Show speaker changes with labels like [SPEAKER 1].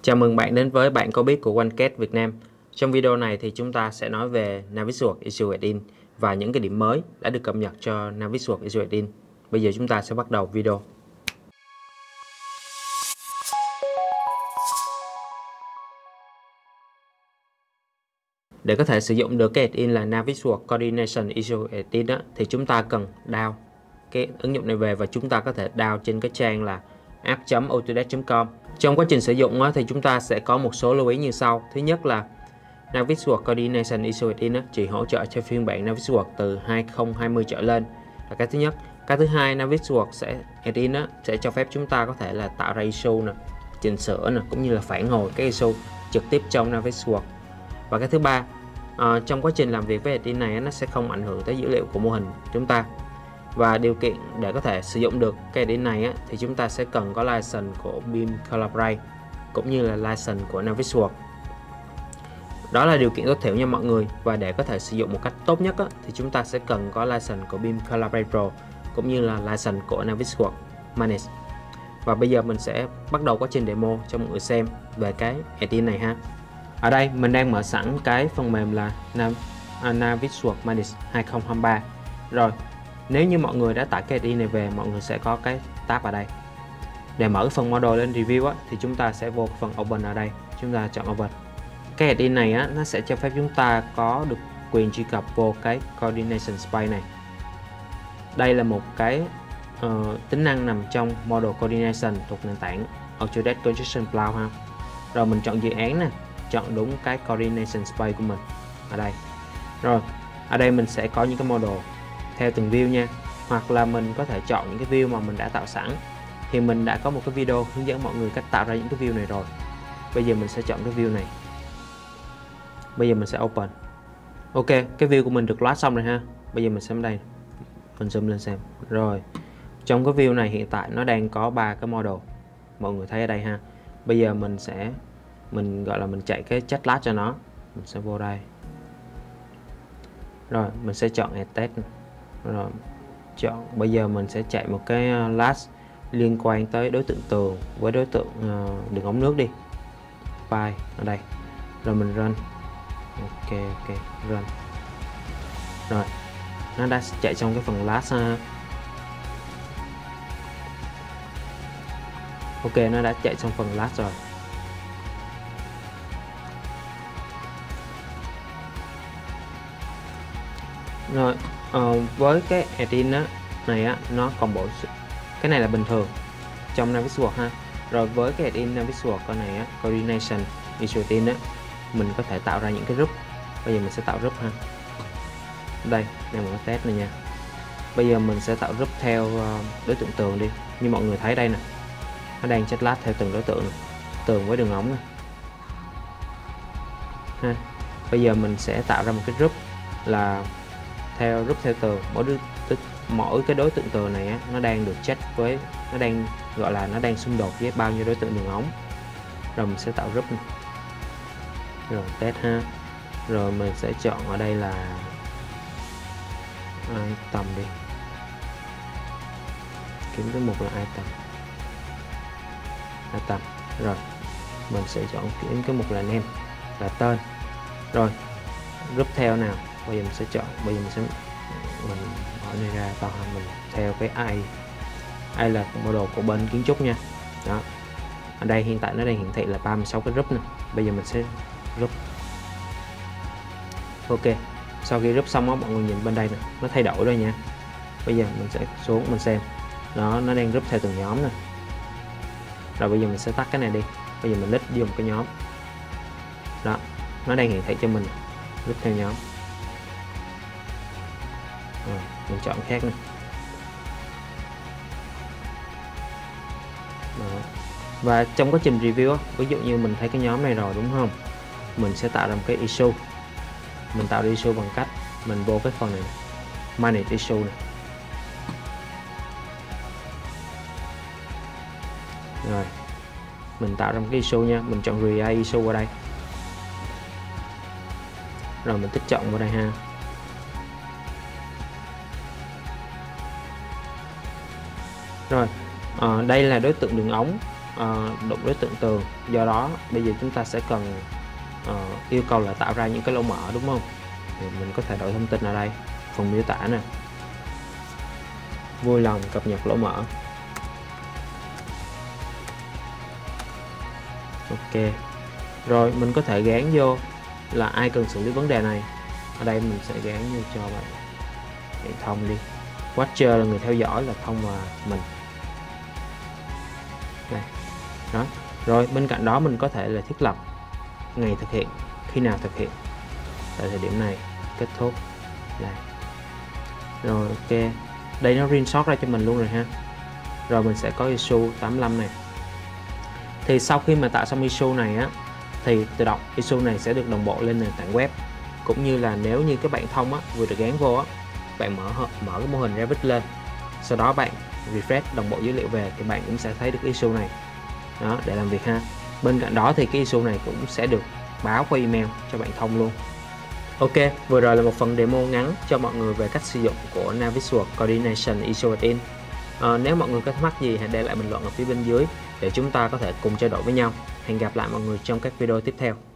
[SPEAKER 1] Chào mừng bạn đến với Bạn Có Biết của OneCat Việt Nam. Trong video này thì chúng ta sẽ nói về Navisworks Issue Add-in và những cái điểm mới đã được cập nhật cho Navisworks Issue Add-in. Bây giờ chúng ta sẽ bắt đầu video. Để có thể sử dụng được cái add-in là Navisworks Coordination Issue Add-in thì chúng ta cần download cái ứng dụng này về và chúng ta có thể download trên cái trang là app.autodesk.com. Trong quá trình sử dụng thì chúng ta sẽ có một số lưu ý như sau. Thứ nhất là Navisworks Coordination Issue Add-in chỉ hỗ trợ cho phiên bản Navisworks từ 2020 trở lên là cái thứ nhất. Cái thứ hai, Navisworks Add-in sẽ cho phép chúng ta có thể là tạo ra issue chỉnh sửa cũng như là phản hồi cái issue trực tiếp trong Navisworks. Và cái thứ ba, trong quá trình làm việc với add-in này nó sẽ không ảnh hưởng tới dữ liệu của mô hình chúng ta. Và điều kiện để có thể sử dụng được cái add-in này thì chúng ta sẽ cần có license của BIM Collaborate cũng như là license của Navisworks. Đó là điều kiện tối thiểu nha mọi người. Và để có thể sử dụng một cách tốt nhất thì chúng ta sẽ cần có license của BIM Collaborate Pro cũng như là license của Navisworks Manage. Và bây giờ mình sẽ bắt đầu quá trình demo cho mọi người xem về cái add-in này ha. Ở đây mình đang mở sẵn cái phần mềm là Navisworks Manage 2023. Rồi, nếu như mọi người đã tải cái add-in này về, mọi người sẽ có cái tab ở đây. Để mở phần model lên review thì chúng ta sẽ vô phần Open ở đây. Chúng ta chọn Open. Cái add-in này nó sẽ cho phép chúng ta có được quyền truy cập vô cái Coordination Space này. Đây là một cái tính năng nằm trong Model Coordination thuộc nền tảng Autodesk Construction Cloud ha. Rồi mình chọn dự án nè, chọn đúng cái Coordination Space của mình ở đây. Rồi, ở đây mình sẽ có những cái model theo từng view nha. Hoặc là mình có thể chọn những cái view mà mình đã tạo sẵn. Thì mình đã có một cái video hướng dẫn mọi người cách tạo ra những cái view này rồi. Bây giờ mình sẽ chọn cái view này. Bây giờ mình sẽ open. Ok, cái view của mình được load xong rồi ha. Bây giờ mình xem đây. Mình zoom lên xem. Rồi, trong cái view này hiện tại nó đang có 3 cái model. Mọi người thấy ở đây ha. Bây giờ mình gọi là mình chạy cái chat last cho nó. Mình sẽ vô đây. Rồi, mình sẽ chọn Add Test. Rồi, bây giờ mình sẽ chạy một cái last liên quan tới đối tượng tường với đối tượng đường ống nước đi. File ở đây. Rồi mình run. Ok, run. Rồi, nó đã chạy trong cái phần last. Ok, nó đã chạy trong phần last rồi. Rồi, với cái add-in này nó còn bổ sung cái này là bình thường trong Navisworks ha. Rồi với cái add-in Navisworks con này Coordination Issue Add-in mình có thể tạo ra những cái group. Bây giờ mình sẽ tạo group ha. Đây là một cái test này nha. Bây giờ mình sẽ tạo group theo đối tượng tường đi. Như mọi người thấy đây nè, nó đang chat last theo từng đối tượng này. Tường với đường ống này ha. Bây giờ mình sẽ tạo ra một cái group là theo group theo tường. Mỗi cái đối tượng tường này nó đang được check với, nó đang gọi là nó đang xung đột với bao nhiêu đối tượng đường ống. Rồi mình sẽ tạo group này. Rồi test ha. Rồi mình sẽ chọn ở đây là item đi. Kiếm cái mục là item. Rồi mình sẽ chọn kiếm cái mục là name, là tên. Rồi group theo nào. Bây giờ mình sẽ chọn, bây giờ mình mở này ra to hơn, mình theo cái ai là model của bên kiến trúc nha. Đó, ở đây hiện tại nó đang hiển thị là 36 cái group nè. Bây giờ mình sẽ group. Ok, sau khi group xong mọi người nhìn bên đây nè, nó thay đổi rồi nha. Bây giờ mình sẽ xuống mình xem đó, nó đang group theo từng nhóm nè. Rồi bây giờ mình sẽ tắt cái này đi. Bây giờ mình list vô một cái nhóm đó, nó đang hiển thị cho mình group theo nhóm. Rồi, mình chọn khác nè. Và trong quá trình review ví dụ như mình thấy cái nhóm này rồi đúng không, mình sẽ tạo ra một cái issue. Mình tạo ra issue bằng cách mình vô cái phần này, manage issue này. Rồi mình tạo ra một cái issue nha. Mình chọn create issue ở đây. Rồi mình tích chọn vào đây ha. Rồi đây là đối tượng đường ống đụng đến tượng tường. Do đó bây giờ chúng ta sẽ cần yêu cầu là tạo ra những cái lỗ mở, đúng không? Thì mình có thể đổi thông tin ở đây, phần miêu tả nè, vui lòng cập nhật lỗ mở. Ok, rồi mình có thể gán vô là ai cần xử lý vấn đề này. Ở đây mình sẽ gán vô cho bạn Thông đi. Watcher là người theo dõi, là Thông và mình. Đây. Đó. Rồi bên cạnh đó mình có thể là thiết lập ngày thực hiện, khi nào thực hiện, tại thời điểm này, kết thúc. Đây. Rồi ok, đây nó screenshot ra cho mình luôn rồi ha. Rồi mình sẽ có issue 85 này. Thì sau khi mà tạo xong issue này á, thì tự động issue này sẽ được đồng bộ lên nền tảng web. Cũng như là nếu như các bạn Thông á, vừa được gán vô á, bạn mở cái mô hình Revit lên, sau đó bạn refresh đồng bộ dữ liệu về thì bạn cũng sẽ thấy được issue này. Đó, để làm việc ha. Bên cạnh đó thì cái issue này cũng sẽ được báo qua email cho bạn Thông luôn. Ok, vừa rồi là một phần demo ngắn cho mọi người về cách sử dụng của Navisworks Coordination Issue In. Nếu mọi người có thắc mắc gì hãy để lại bình luận ở phía bên dưới để chúng ta có thể cùng trao đổi với nhau. Hẹn gặp lại mọi người trong các video tiếp theo.